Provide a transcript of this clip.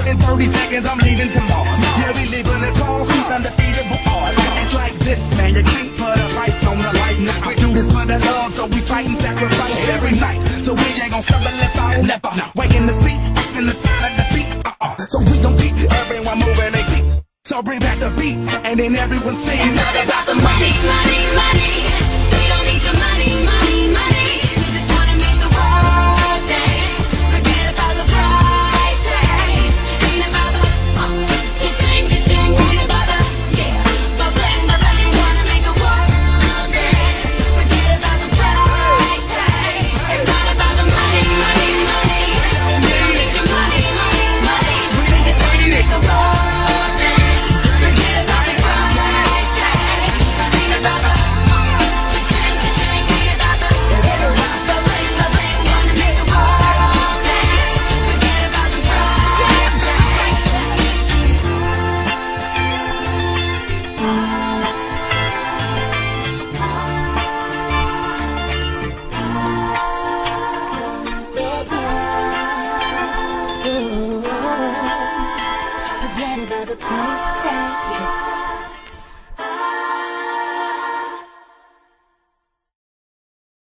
In 30 seconds, I'm leaving to Mars. Yeah, we leaving the calls, who's undefeatable odds. It's like this, man, you can't put a price on the life. Now we do this for the love, so we fight and sacrifice every night. So we ain't gon' stumble if I never. Waking the seat, in the side of the feet. So we gon' keep everyone moving their feet. So bring back the beat, and then everyone sings. It's not about the money, money, money. We don't need your money, money, money. We just wanna make the world dance. Forget about the price tag. Ain't about the cha-ching, cha-ching. Ain't about the ba-bling, ba-bling. Wanna make the world dance. Forget about the price tag. It's not about the money, money, money. We don't need your money, money, money. We just wanna make the world dance. Forget about the price tag. Ain't about the cha-ching, cha-ching. Ain't about the ba-bling, ba-bling. Wanna make the world dance. Forget about the price tag. Forget about the price tag.